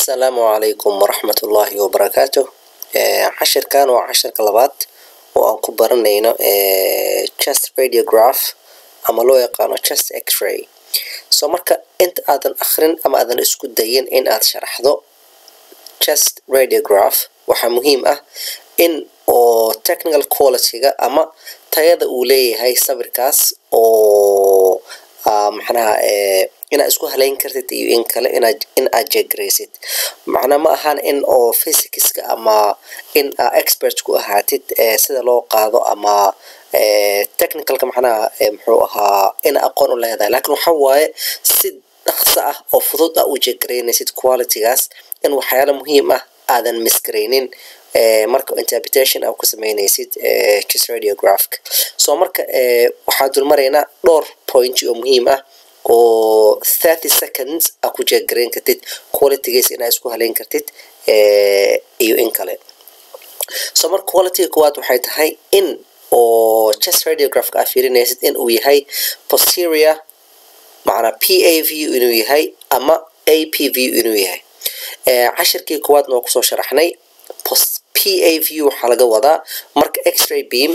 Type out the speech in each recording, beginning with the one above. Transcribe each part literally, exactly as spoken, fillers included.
السلام عليكم ورحمة الله وبركاته. عشر كان وعشر كلابات وأنكو برنينا chest radiograph أما لو يقانو chest x-ray. سو مركا انت آدن أخرين أما آدن اسكو دايين إن آد شرحضو chest radiograph وحا مهم أه إن أو technical quality أما تايدا أولي هاي سابركاس أو معناها إن أسكو هلاين كرتت إيو إن كلا إن إن أجيغريسيت معناه ما أهان إن أو فيزيكس أما إن إكسبرت كو هاتت سيدا لو قادو أما تكنيكال كمعناها محوها إن أقون ولا هذا لكن حواي سيد أخصاء أو فضوط أو جيغرينيسيت كواليتي غاس إن وحيالا مهمة آذان مسكرينين marka interpretation أو كسمينيسيد chest radiograph سو مركا waxaa dul marayna dhowr point oo muhiim ah oo thirty seconds aku jeegreyn kartid quality-giisa inaad isku haleyn kartid iyo in kale so marka quality kuwaad waxay tahay in oo chest radiograph ka fiirinaysid in uu yahay posterior macna P A view inuu yahay ama A P view inuu yahay cashirkii kuwaad noo kusoo sharaxnay P A view waxaa laga wadaa marka x-ray beam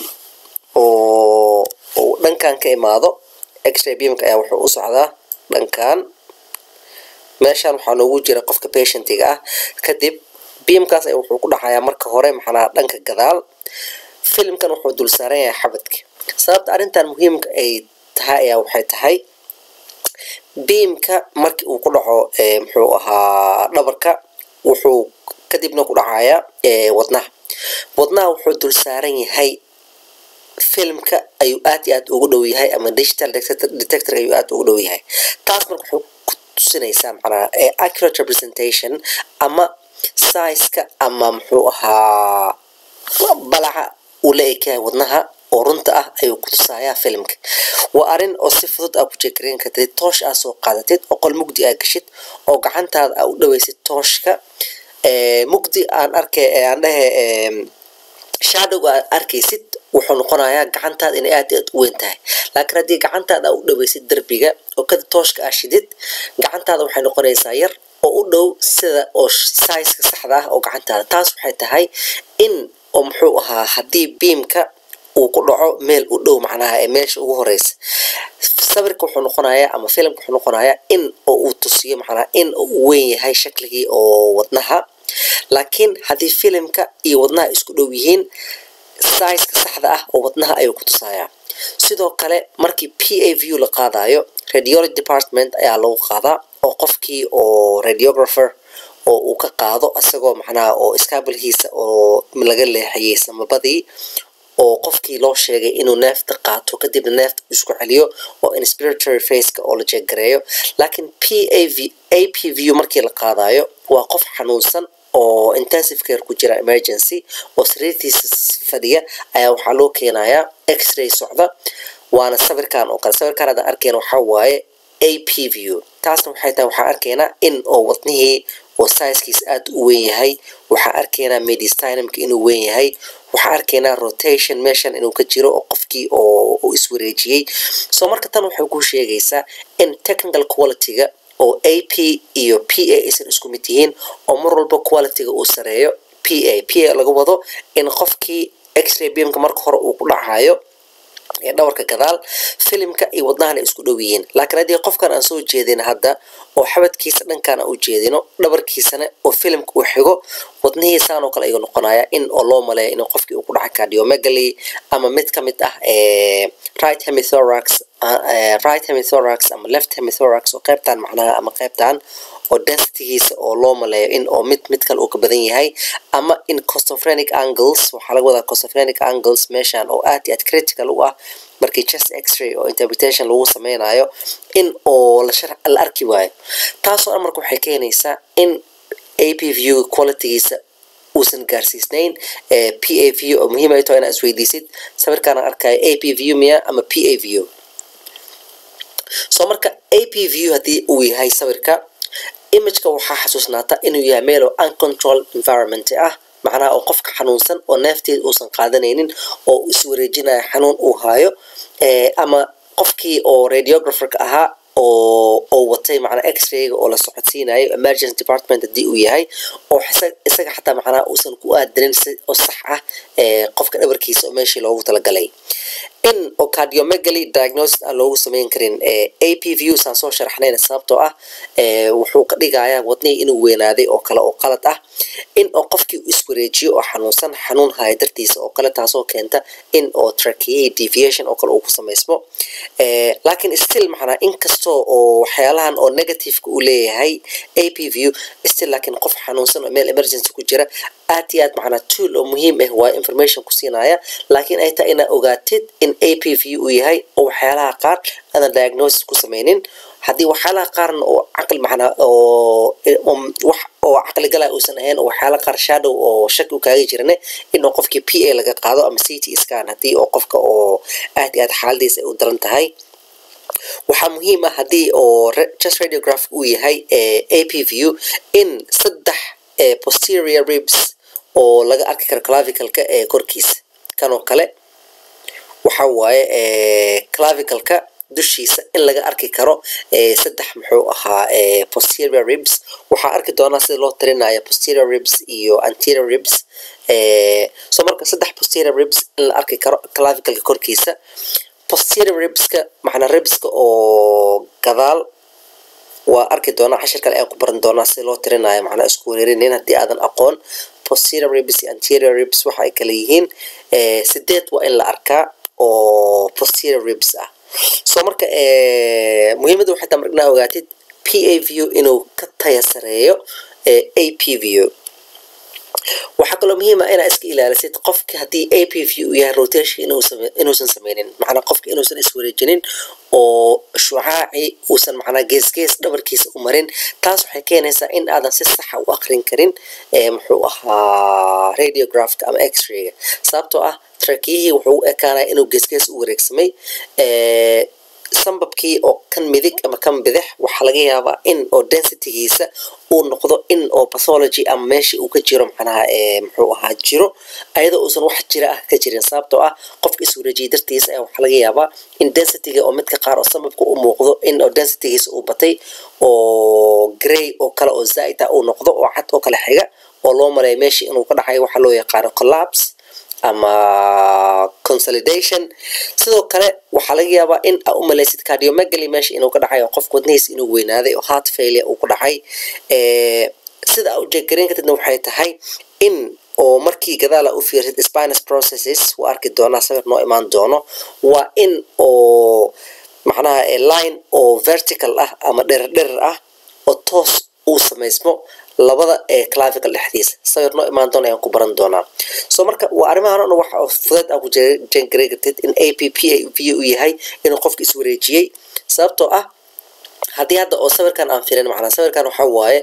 oo dhankan ka imaado x-ray beamka ayaa wuxuu u socdaa dhankan meeshan waxaa noogu jira qofka patientiga ah kadib beamkaas ayaa wuxuu ku dhacayaa marka hore maxaa dhanka gadaal filmkan wuxuu dul saaran yahay xabadka sababta arrintan muhiimka ay tahay ayaa waxay tahay beamka markii uu ku dhaco muxuu ahaa dhabarka wuxuu kadibna ku dhacaya wadnaha wadnaha wuxuu dul saaran yahay filmka ayuu aad iyo aad ugu dhow yahay ama digital detector ayuu aad ugu dhow yahay taas marka wuxuu ku tusinaysaa macnaha accurate representation ama size-ka ama muxuu ahaa balaca uu leeyahay wadnaha oo runta ah ayuu ku tusayaa filmka waa arin oo si fudud ah ku jeegreyn kartid toosh aad soo qaadatid oo qol mugdi aad gashid oo gacantaada aad u dhawaysid tooshka mugdi aan arkay aan dhahay shadow arkaysid wuxuu noqonayaa gacantaada in aad aad u weyn tahay laakiin haddii gacantaada u dhawaysid darbiga oo ka tooshka ah shidid gacantaada waxay noqonaysaa yar oo u dhow sida oo size-ka saxda ah oo gacantaada taas waxay tahay in oo muxuu ahaa haddii beamka uu ku dhaco meel u dhow macnaha ee meesha ugu horeysa sawirka wuxuu noqonayaa ama filmka wuxuu noqonayaa in oo uu tusiyo macnaha in uu weyn yahay shakligii oo wadnaha laakiin haddii filmka iyo wadnaha isku dhow yihiin size-ka saxda ah oo wadnaha ayuu ku tusayaa sidoo kale markii P A view la qaadayo radiology department ayaa lagu qaadaa oo qofkii oo radiographer oo uu ka qaado asagoo macnaha oo iskaabilkiisa oo laga leexiyay samabadii oo qofkii loo sheegay inuu neefta qaato kadib neefta isku celiyo oo inspiratory phase-ka oo la jeegreeyo laakiin P A V A P view markii la qaadayo waa qof xanuunsan oo intensive care ku jira emergency oo sariirtiisa fadhiya ayaa waxaa loo keenayaa x-ray socda waana sawirkan oo kale sawirkan aad arkeen waxaa waaye A P view taasna waxay tahay waxaa arkaynaa in oo wadnihii oo size-kiisa aad u weyn yahay waxaa arkaynaa mediastinumka inuu weyn yahay waxaa arkaynaa rotation meeshan inuu ka jiro oo qofkii oo iswareejiyey soo marka tan waxay ku sheegaysaa in technical quality-ga oo A P iyo P A aysan isku mid yihiin oo mar walba quality-ga uu sareeyo P A P A laga wado in qofkii x-ray beamka marka hore uu ku dhacayo ee dhawarka gadaal filmka iyo wadnahana isku dhow yihiin laakiin haddii qofkan aan soo jeedin hadda oo xabadkiisa dhankan aan u jeedino dhabarkiisana oo filmka uu xigo wadnihiisaan oo kale ayuu noqonayaa in oo loo maleeyo in qofkii uu ku dhacay cardiomegaly ama mid ka mid ah right hemithorax right hemithorax ama left hemithorax oo qaybtan macnaha ama qaybtan oo density-giisa oo loo maleeyo in oo mid mid kale uu ka badan yahay ama in costophrenic angles waxaa laga wadaa costophrenic angles meeshan oo aad iyo aad critical u ah markii chest x-ray oo interpretation lagu sameynayo in oo la sharax la arki waayo taasoo marka waxay keenaysaa in A P view quality-giisa uusan gaarsiisnayn P A view oo muhiim ay tahay inaad isweydiisid sawirkan aan arkayo A P view miya ama P A view soo marka A P view haddii uu yahay sawirka image-ka waxaa xasuusnaata inuu yahay meel oo uncontrolled environment ah macnaha oo qofka xanuunsan oo neefteeda uusan qaadanaynin oo iswareejinaya xanuun uu haayo ama qofkii oo radiographer-ka ahaa oo oo watay macna x-ray oo la socodsiinayo emergency department hadii uu yahay oo isaga xataa macna uusan ku aadin oo sax ah ee qofka dhabarkiisa oo meeshii loogu talagalay in oo cardiomegaly diagnosis aan loogu sameyn karin ee A P V U saan soo sharaxnayna sababtoo ah ee wuxuu ka dhigayaa wadnihii inuu weynaaday oo kale oo qalad ah in oo qofkii uu iswareejiyo oo xanuunsan xanuun haya dartiisa oo kale taasoo keenta in oo trachea deviation oo kale uu ku sameysmo ee laakiin still macna in kasto oo waxyaalahan oo negative ku leeyahay A P V U still laakiin qof xanuunsan oo meel emergency ku jira aad iyo aad macna tool oo muhiim ah waa information ku siinaya laakiin ay tahay ina ogaatid in A P V U yahay oo waxyaalaha qaar aan diagnosis ku sameynin hadii waxyaalaha qaarna oo aqal macna oo wax oo aqal galay uusan ahayn oo waxyaalaha qaar shadow oo shaki u kaaga jirane in qofkii P A laga qaado ama C T scan hadii oo qofka oo aad iyo aad xaaladiisa u daran tahay waxa muhiim ah hadii oo chest radiograph uu yahay A P V U in saddex posterior ribs oo laga arki karo clavicle-ka ee korkiisa kanoo kale waxa waaye ee clavicle-ka dushiisa in laga arki karo ee saddex muxuu ahaa ee posterior ribs waxa arki doonaa sida loo tirinayo posterior ribs iyo anterior ribs ee soo marka saddex posterior ribs in la arki karo clavicle-ka korkiisa posterior ribs-ka macna ribs-ka oo gadaal waa arki doonaa cashir kale aan ku baran doonaa sida loo tirinayo macna isku wareerinin hadii aadan aqoon posterior ribs iyo anterior ribs waxa ay kala yihiin ee sideed waa in la arkaa oo posterior ribs ah soo marka ee muhiimadu waxay tahay markaa ogaatid P A V U inuu ka tayasareeyo ee A P V U waxa kale muhiim ah inaad iska ilaalisid qofka hadii A P V U yahay rotation inuu inuusan sameynin macna qofka inuusan iswareejinin oo shucaaci uusan macna gees gees dhabarkiisa u marin taas waxay keenaysaa in aadan si sax ah u aqrin karin ee muxuu ahaa radiograph ama x-ray sababtoo ah trachea wuxuu ekaanaa inuu gees gees u wareegsamay ee sanbabkii oo kan midig ama kan bidix waxa laga yaabaa in oo density-giisa uu noqdo in oo pathology ama meeshii uu ka jiro macnaha ee muxuu ahaa jiro ayadoo uusan wax jira ah ka jirin sababtoo ah qofka iswareejiye dartiisa ayaa waxa laga yaabaa in density-ga oo midka qaar oo sanbabka u muuqdo in oo density-giisa uu batay oo gray oo kale oo zaid ah uu noqdo oo cad oo kale xiga oo loo maleeyo meeshii inuu ka dhacay waxa loo yaqaan collapse ama consolidation sidoo kale waxa laga yaabaa in aad u maleysid cardiomegaly meesha inuu ka dhacayo qof wadnihiisa inuu weynaaday oo heart failure uu ku dhacay ee sida uu jeegareyn kadibna waxay tahay in oo markii gadaal u fiirsid spinous processes waa arki doonaa sawir noo imaan doono waa in oo macnaha line oo vertical ah ama dherer dherer ah oo toos uu sameysmo labada ee clavicle dhexdiisa sawir noo imaan doona ayaan ku baran doonaa soo marka waa arrimahan oo waxa fudeed aan ku jeegareyn in A P V U yahay inuu qofka iswareejiyay sababtoo ah hadii hadda oo sawirkan aan fiirin macna sawirkan waxa waaye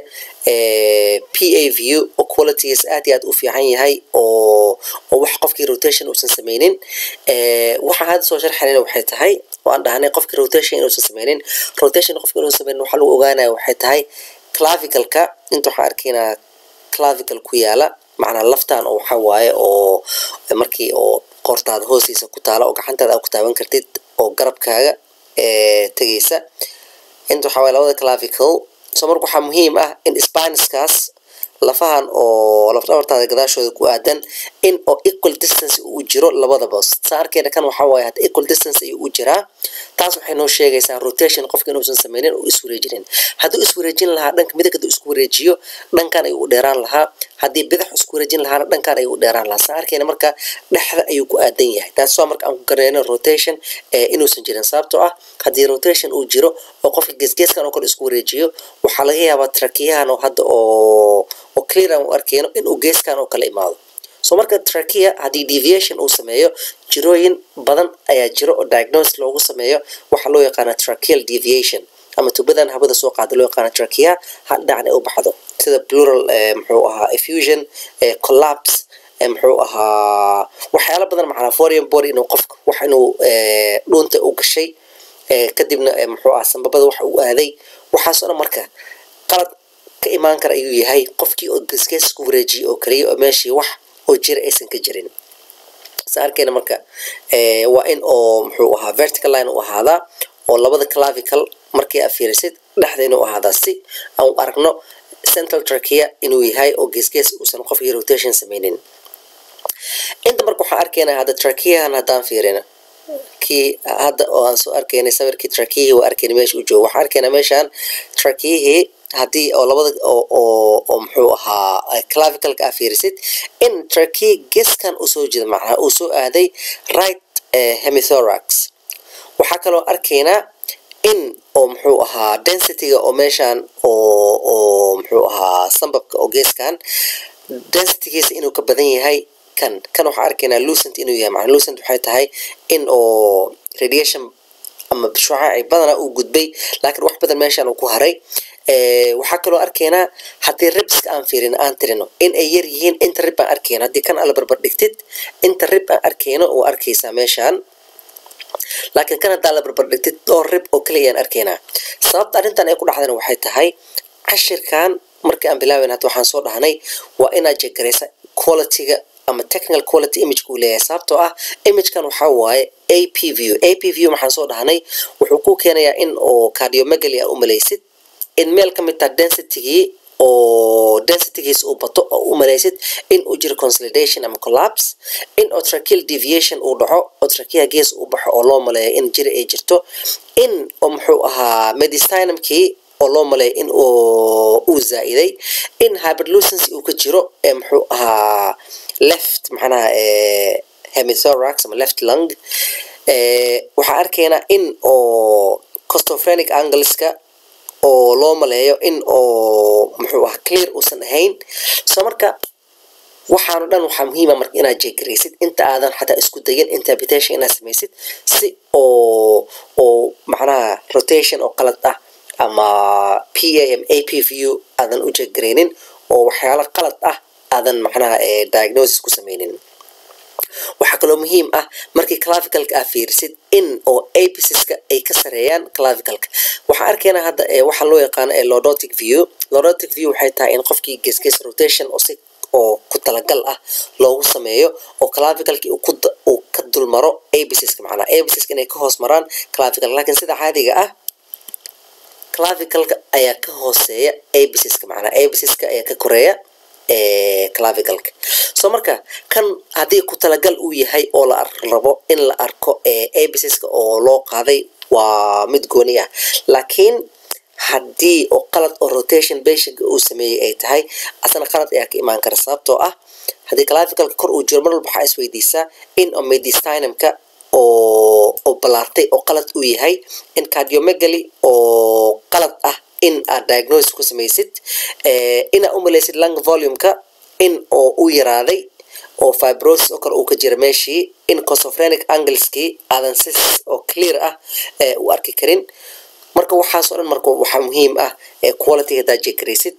ee P A V U oo quality-giisa aad iyo aad u fiican yahay oo oo wax qofkii rotation uusan sameynin ee waxa hadda soo sharxayna waxay tahay waan dhahnay qofkii rotation uusan sameynin rotation qofkii uusan sameynin waxa lagu ogaanayaa waxay tahay clavicle-ka inta waxa arkaynaa clavicle ku yaala macna laftaan oo waxa waaye oo markii oo qortaada hoostiisa ku taala oo gacantaada ku taaban kartid oo garabkaaga ee tagaysa inta waxa waaye labada clavicle soo marka waxa muhiim ah in spinous-kaas lafahan oo laf dhabartaada gadaashooda ku aadan in oo equal distance uu jiro labadaba saarkeena kan waxa waaye had equal distance ay u jiraa taas waxay noo sheegaysaa rotation qofka inuusan sameynin oo iswareejinin haddii iswareejin lahaa dhanka midig haddii isku wareejiyo dhankan ay u dheeraan lahaa haddii bidix isku wareejin lahaana dhankan ay u dheeraan lahaa saarkeena marka dhexda ayuu ku aadan yahay taas waa marka aan ku gareyno rotation ee inuusan jirin sababtoo ah haddii rotation uu jiro oo qofka geesgeeskan oo kale isku wareejiyo waxa laga yaabaa tracheahan oo hadda oo oo clear aan u arkeyno inuu geeskan oo kale imaado soo marka trachea haddii deviation uu sameeyo jirooyin badan ayaa jiro oo diagnosis loogu sameeyo waxa loo yaqaana tracheal deviation ama tubadan habada soo qaada loo yaqaana trachea hal dhinac ay u baxdo sida pleural muxuu ahaa effusion collapse muxuu ahaa waxyaalo badan macna foreign body inuu qofka wax inuu dhuunta u gashay kadibna muxuu ahaa sanbabada wax uu aaday waxaas oo marka qalad ka imaan kara ayuu yahay qofkii oo geesgees ku wareejiyay oo kaliya oo meeshii wax oo jira aysan ka jirin saarkeena marka ee waa in oo muxuu ahaa vertical line u ahaada oo labada clavicle markii aad fiirisid dhexda inuu ahaada si aan u aragno central trachea inuu yahay oo geesgees uusan qofkii rotation sameynin. inta marka waxaan arkaynaa hadda tracheahan haddaan fiirino kii hadda oo aan soo arkaynay sawirkii tracheahi waa arkaynay meesha uu joogo. waxaan arkaynaa meeshaan tracheahi haddii oo labada oo oo oo muxuu ahaa clavicalka aa fiirisid in trachea geeskan uu soo jeeda macnaha uu soo aaday right hemithorax. waxaa kaloo arkaynaa in oo muxuu ahaa densityga oo meeshaan oo oo muxuu ahaa sambabka oo geeskan densitygiisa inuu ka badan yahay kan kan waxaan arkaynaa lucent inuu yahay. macna lucent waxay tahay in oo radiation ama shucaaci badana uu gudbay laakiin wax badan meeshaan uu ku haray. waxaa kaloo arkaynaa haddii ribska aan fiirin aan tirino in ay yar yihiin inta rib aan arkayno. haddii kan ala barbar dhigtid inta rib aan arkayno oo arkaysaa meeshaan, laakiin kan haddaa la barbar dhigtid dhowr rib oo kaliya aan arkaynaa. sababta arrintan ay ku dhacdana waxay tahay cashirkan markii aan bilaabayn hadda waxaan soo dhahnay waa inaad jeegaraysa qualityga ama technical quality image uu leeyahay. sababtoo ah imagekan waxaa waaye A P view. A P view waxaan soo dhahnay wuxuu ku keenayaa in oo cardiomegaly aa u malaysid in meel ka mid taha densitygii oo densitygiisa uu bato oo u malaysid in uu jiro consolidation ama collapse, in oo tracheal deviation uu dhaco oo trachea gees uu baxo oo loo maleeyo in jiri ay jirto, in oo muxuu ahaa mediastinumkii oo loo maleeyo in uu zaa'iday, in hyperlucency uu ka jiro ee muxuu ahaa left macnaha hemithorax ama left lung. waxaa arkaynaa in oo costophrenic angleska oo loo maleeyo in oo muxuu ah clear uusan ahayn. soo marka waxaanu dhan waxaa muhiima marka inaad jeegaraysid inta aadan xataa isku dayin interpretation inaad samaysid si oo oo macnaha rotation oo qalad ah ama P A M A P view aadan u jeegaraynin oo waxyaalo qalad ah aadan macnaha diagnosis ku sameynin. waxaa kaloo muhiim ah markii clavicalka aa fiirisid in oo apiceska ay ka sareeyaan clavicalka. waxaan arkaynaa hadda waxa loo yaqaano lordotic view. lordotic view waxay tahay in qofkii geesgees rotation oo si oo ku talagal ah loogu sameeyo oo clavicalkii uu ku uu ka dulmaro apiceska macnaha apiceska inay ka hoos maraan clavical. laakiin sida caadiga ah clavicalka ayaa ka hooseeya apiceska macnaha apiceska ayaa ka koreeya clavicalka. soo marka kan haddii ku talagal uu yahay oo la rabo in la arko apiceska oo loo qaaday waa mid gooni ah, laakiin haddii oo qalad oo rotation patientka uu sameeyey ay tahay asana qalad ayaa ka imaan kara. sababtoo ah haddii clavicalka kor uu jiro mar walba waxaa isweydiisaa in oo mediastinumka oo oo balaartay oo qalad uu yahay, in cardiomegaly oo qalad ah in aad diagnosis ku samaysid, inaad u malaysid lung volumeka in oo u yaraaday oo fibrosis oo kale uu ka jira meeshii, in costophrenic angleskii aadan si oo clear ah u arki karin. marka waxaasoo dhan marka waxaa muhiim ah quality haddaad jeegaraysid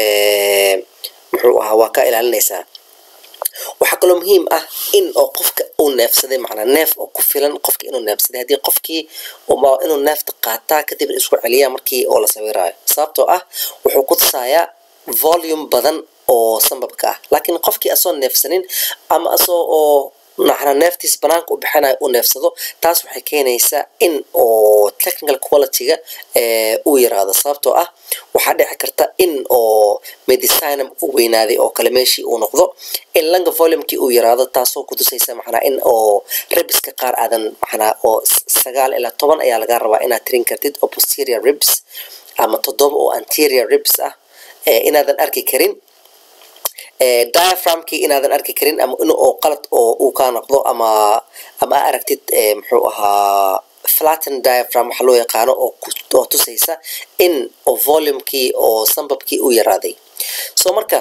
muxuu ahaa waa ka ilaalinaysaa. waxaa kaloo muhiim ah in oo qofka uu neefsaday macnaa neef oo ku filan qofka inuu neefsaday. haddii qofkii inuu neefta qaataa kadib isku celiyaa markii oo la sawiraayo, sababtoo ah wuxuu ku tusayaa volume badan oo sambabka ah. laakiin qofkii asoo neefsanin ama asoo oo macnaa neeftiis banaanka u bixinayo uu neefsado, taas waxay keenaysaa in oo technical qualityga uu yaraado. sababtoo ah waxaa dhici karta in oo mediastinum u weynaaday oo kale meeshii uu noqdo, in lung volumekii uu yaraado, taasoo ku tusaysa macnaa in oo ribska qaar aadan macnaa oo sagaal ilaa toban ayaa laga rabaa inaad tirin kartid oo posterior ribs ama toddoba oo anterior ribs ah inaadan arki karin. diaphragmkii inaadan arki karin ama in oo qalad oo uu ka noqdo ama ama aragtid muxuu ahaa flatten diaphragm waxa loo yaqaano oo oo tusaysa in oo volumekii oo sambabkii uu yaraaday. soo marka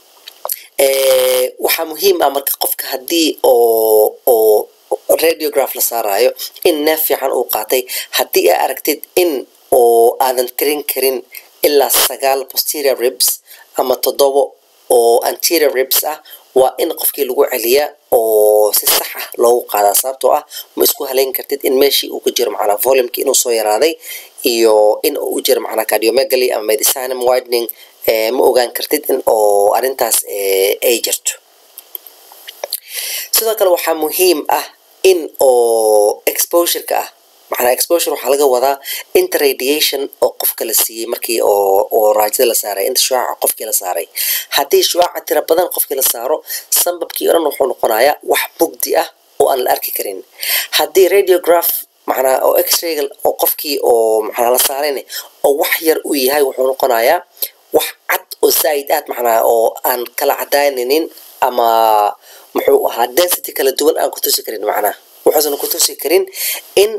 waxaa muhiim ah marka qofka haddii oo oo radiograph la saarayo in neef fiican uu qaatay. haddii aa aragtid in oo aadan tirin karin ilaa sagaal posterior ribs ama toddobo oo anterior ribs ah, waa in qofkii lagu celiyaa oo si sax ah loogu qaadaa. sababtoo ah ma isku halayn kartid in meeshii uu ka jiro macnaa volumekii inuu soo yaraaday iyo in uu jiro macnaa cardiomegaly ama mediastinum widening ma ogaan kartid in oo arrintaas ay jirto. sidoo kale waxaa muhiim ah in oo exposure-ka ah macnaha exposure waxaa laga wadaa inta radiation oo qofka la siiyey markii oo oo raajada la saaray inta shucaaca qofkii la saaray haddii shucaaca tira badan qofkii la saaro sanbabkii oo dhan wuxuu noqonayaa wax mugdi ah oo aan la arki karin haddii radiograph macnaha oo x-ray oo qofkii oo macnaha la saarayna oo wax yar u yahay wuxuu noqonayaa wax cad oo zaid aad macnaha oo aan kala cadaynaynin ama muxuu ahaa density kala duwan aan ku tusi karin macnaha wuxuusan ku tusi karin in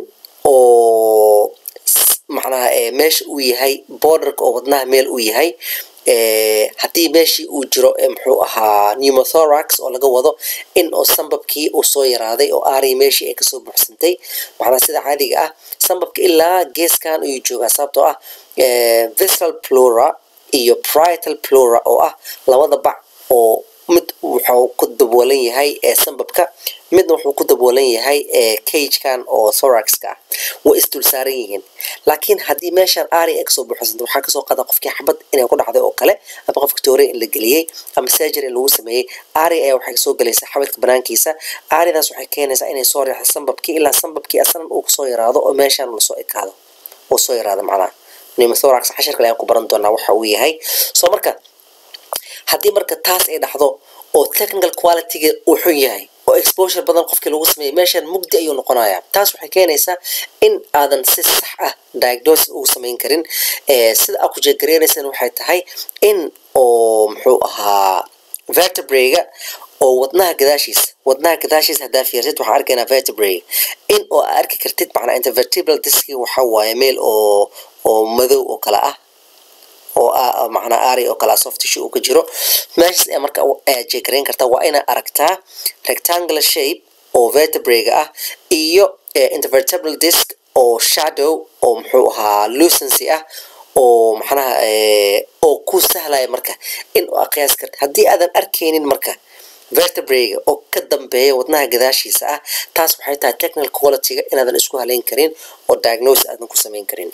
oo macnaha meesha uu yahay borderka oo wadnaha meel uu yahay haddii meeshii uu jiro muxuu ahaa pneumothorax oo laga wado in oo sanbabkii uu soo yaraaday oo aari meeshii ay kasoo buuxsantay macnaha sida caadiga ah sanbabka ilaa geeskan ayuu joogaa sababtoo ah visceral pleura iyo parietal pleura oo ah labada bac oo mid wuxuu ku daboolan yahay sanbabka midna wuxuu ku daboolan yahay cage-kan oo thorax-ka way isdul saaran yihiin laakiin haddii meeshan aari ay kasoo buuxsanto waxaa kasoo qaada qofkii xabad inay ku dhacday oo kale ama qofka toore in la geliyey ama surgery in lagu sameeyey aari ayaa waxay kasoo galaysaa xabadka banaankiisa aaridaas waxay keenaysaa inay soo riixdo sanbabkii ilaa sanbabkii asalan uu kasoo yaraado oo meeshan lasoo ekaado oo soo yaraado macnaha pneumothorax cashar kale ayaan ku baran doonaa waxa uu yahay soo marka haddii marka taas ay dhacdo oo technical quality-ga uu xun yahay oo exposure badan qofkii lagu sameeyay meeshan mugdi ayuu noqonayaa taas waxay keenaysaa in aadan si sax ah diagnosis ugu samayn karin sida aad ku jeegareynaysan waxay tahay in oo muxuu ahaa vertebrae-ga oo wadnaha gadaashiisa wadnaha gadaashiisa haddaa fiirsid waxaa arkaynaa vertebrae in oo aad arki kartid macnaa intervertebral disc waxaa waaye meel oo oo madow oo kale ah oo ah macna aari oo kala soft tissue ka jiro meeshas ay marka ay jeegareyn kartaa waa ina aragtaa rectangular shape oo vertebrae-ga ah iyo intervertebral disc oo shadow oo muxuu ahaa lucency ah oo macnaha oo ku sahlaya marka in uu qiyaas karto haddii aadan arkaynin marka vertebrae-ga oo ka dambeeya wadnaha gadaashiisa ah taas waxay tahay technical quality-ga inaadan isku haleyn karin oo diagnosis aadan ku samayn karin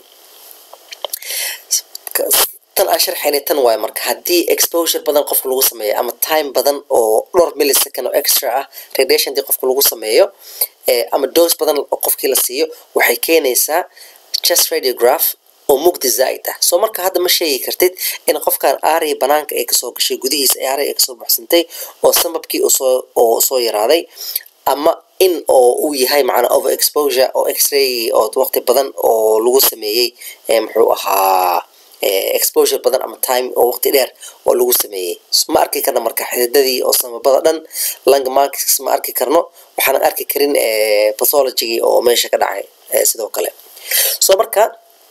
tan aan sharxaynay tan waaye marka haddii exposure badan qofka lagu sameeyo ama time badan oo dhowr millisecond oo extra ah radiation dii qofka lagu sameeyo ama dose badan oo qofkii la siiyo waxay keenaysaa chest radiograph oo mugdi zaid ah soo marka hadda ma sheegi kartid in qofkan aari banaanka ay kasoo gashay gudihiisa aari ay kasoo buuxsantay oo sanbabkii uu soo oo soo yaraaday ama in oo uu yahay macna over exposure oo x-ray oo waqti badan oo lagu sameeyay muxuu ahaa exposure badan ama time oo waqti dheer oo lagu sameeyay ma arki karno marka xididadii oo sanbabada dhan lung marks ma arki karno waxaan arki karin pathology oo meesha ka dhacay sidoo kale soo marka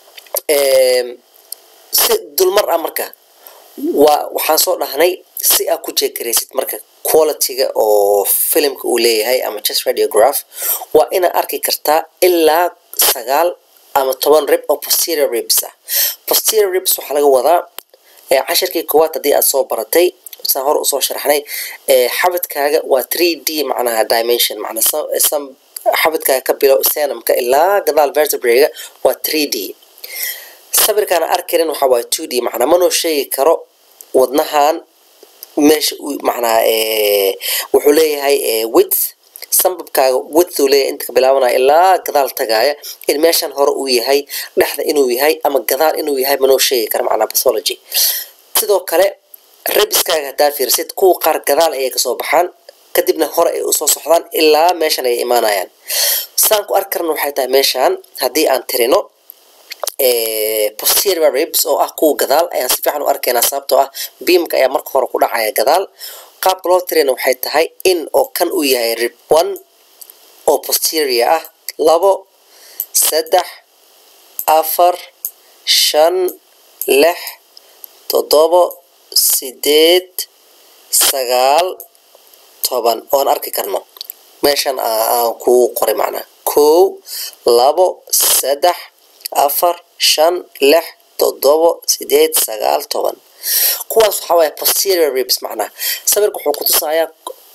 si dulmar ah marka waa waxaan soo dhahnay si aad ku jeegareysid marka quality-ga oo filimka uu leeyahay ama chest radiograph waa inaad arki kartaa ilaa sagaal ama toban rib oo posterior ribs ah posterior ribs waxaa laga wadaa cashirkii koowaad haddii aad soo baratay saan hor usoo sharaxnay xabadkaaga waa three D macnaha dimension macnaha xabadkaaga ka bilow sternumka ilaa gadaal vertebrae-ga waa three D sawirkaan arkayn waxa waa two D macnaha manoo sheegi karo wadnahan meesha macnaha wuxuu leeyahay width sanbabkaaga width uu leeyahay inta ka bilaabanaya ilaa gadaal tagaaya in meeshan hore uu yahay dhexda inuu yahay ama gadaal inuu yahay manoo sheegi karo macnaha pathology sidoo kale ribskaaga haddaa fiirsid kuwa qaar gadaal ayay kasoo baxaan kadibna hore ay usoo socdaan ilaa meeshan ay imaanayaan saan ku arki karna waxay tahay meeshan haddii aan tirino posterior ribs oo ah kuwa gadaal ayaan si fiican u arkaynaa sababtoo ah beamka ayaa marka hore ku dhacaya gadaal qaabka loo tirina waxay tahay in oo kan uu yahay rib one oo posterior ah labo saddex afar shan lix toddobo sideed sagaal toban oon arki karno meeshan aan ku qoray macnaha kow labo saddex afar shan lix toddobo sideed sagaal toban kuwaas waxaa waaye posterior ribs macnaha sawirka wuxuu ku tusayaa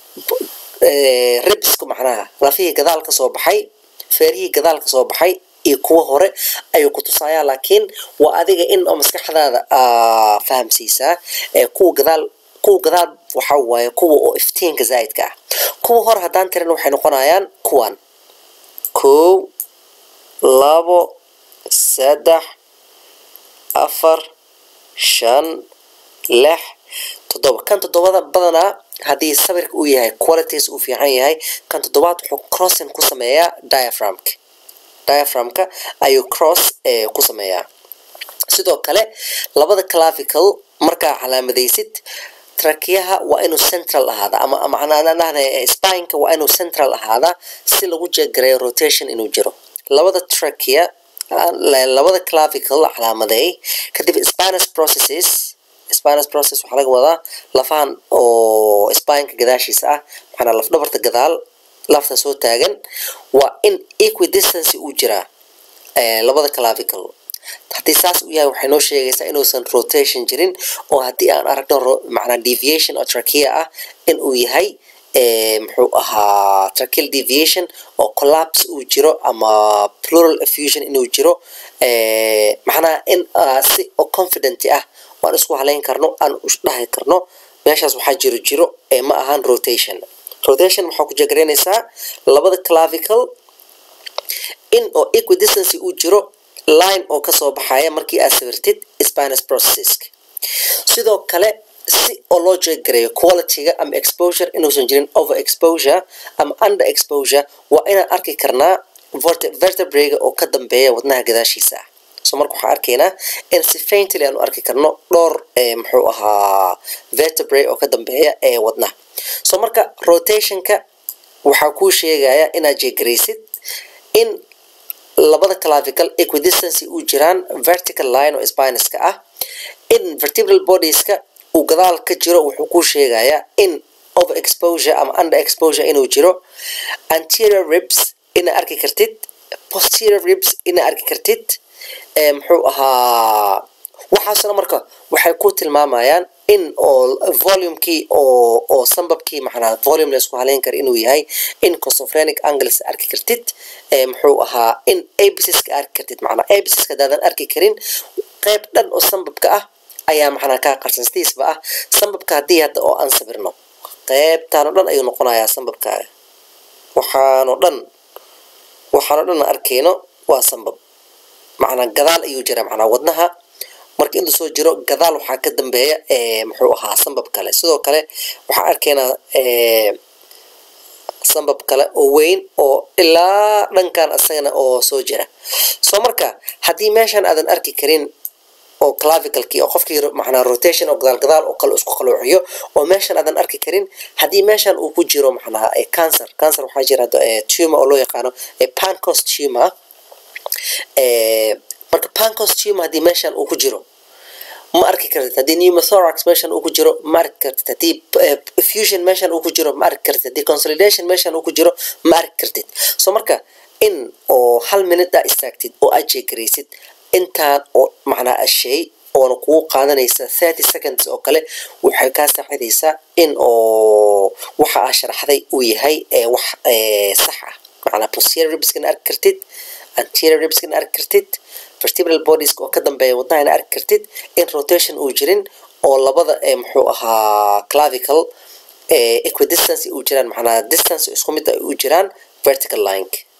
ribska macnaha lafihii gadaal ka soo baxay feerihii gadaal ka soo baxay iyo kuwa hore ayuu ku tusayaa laakiin waa adiga in oo maskaxdaada fahamsiisaa kuwa gadaal kuwa gadaal waxaa waaye kuwa oo iftiinka zaa'idka ah kuwa hore haddaan tirin waxay noqonayaan kuwan kow labo saddex afar shan lix toddoba. Kan toddobada badanaa haddii sawirka uu yahay qualities uu fiican yahay, kan toddobaad wuxuu crossing ku sameeyaa diaphragmka diaphragmka ayuu cross ee ku sameeyaa. sidoo kale labada clavicle markaa calaamadaysid trakeyaha waa inuu central ahaada ama macnaheedu spine-ka waa inuu central ahaada si lagu jeegareeyo rotation inuu jiro. labada trachea labada clavicle calaamaday kadib spinous processes spinous process waxa laga wadaa lafahan oo spine-ka gadaashiisa ah, macnaa laf dhabarta gadaal lafta soo taagan waa in equidistance uu jiraa ee labada clavicle. haddii saas uu yahay waxay noo sheegaysaa inuusan rotation jirin, oo haddii aan aragno macnaa deviation oo trachea ah in uu yahay ee muxuu ahaa tracheal deviation oo collapse uu jiro ama pleural effusion inuu jiro ee macnaa in uh, si oo confident ah waan isku haleyn karno aan u dhahay karno meeshaas waxaa jiro jiro ee ma ahaan rotation. rotation waxaa ku jeegreynaysaa labada clavicle in oo equidistance uu jiro line oo kasoo baxaya markii aad sawirtid spinous processes. sidoo kale si oo loo jeegreeyo quality-ga ama exposure inuusan jirin over exposure ama under exposure waa inaan arki karnaa vertebrae-ga oo ka dambeeya wadnaha gadaashiisa ah. so marka waxaan arkaynaa in si faintly aan u arki karno dhowr ee muxuu ahaa vertebrae oo ka dambeeya ee wadnaha. so marka rotationka waxaa kuu sheegaya inaad jeegaraysid in labada clavicle equidistance uu jiraan vertical line oo spinuska ah, in vertebral bodieska uu gadaal ka jiro wuxuu kuu sheegayaa in over exposure ama under exposure inuu jiro, anterior ribs ina arki kartid, posterior ribs ina arki kartid ee muxuu ahaa waxaasna marka waxay ku tilmaamayaan in oo volumekii oo oo sambabkii macnaa volume la isku haleyn karo inuu yahay, in cosophrenic angles arki kartid ee muxuu ahaa in apices-ka arki kartid. macnaa apices-ka daadan arki karin qayb dhan oo sambabka ah ayaa macnaa kaa qarsan sidiisba ah. sambabka haddii hadda oo aan sawirno qaybtaan oo dhan ayuu noqonayaa sambabkaaga, waxaanoo dhan waxaanoo dhan arkayno waa sambab, macnaa gadaal ayuu jira macnaa wadnaha marka intuu soo jiro gadaal waxaa ka dambeeya ee muxuu ahaa sambab kale. sidoo kale waxaan arkaynaa ee sambab kale oo weyn oo ilaa dhankan asagana oo soo jira. so marka haddii meeshan aadan arki karin oo clavicle-kii oo qofkii macnaa rotation oo gadaal gadaal oo kale isku qaloociyo oo meeshan aadan arki karin, haddii meeshan uu ku jiro macnaa ee cancer cancer waxaa jira ee tumor oo loo yaqaano ee Pancoast tumor ee marka Pancoast tumor haddii meeshan uu ku jiro ma arki kartid. haddii pneumothorax meeshan uu ku jiro ma arki kartid. haddii effusion meeshan uu ku jiro ma arki kartid. haddii consolidation meeshan uu ku jiro ma arki kartid. so marka in oo hal minute aa istaagtid oo aad jeegaraysid intaan oo macnaa ashay oona kugu qaadanaysa thirty seconds oo kale waxay kaa saacidaysaa in oo waxa aa sharaxday uu yahay ee wax ee sax ah. macnaa posterior ribs-kana arki kartid, anterior ribs-kana arki kartid, vertebral bodies oo ka dambeeya wadnahana arki kartid, in rotation uu jirin oo labada ee muxuu ahaa clavicle ee equidistance uu jiraan, macnaa distance isku mid ah uu jiraan vertical line.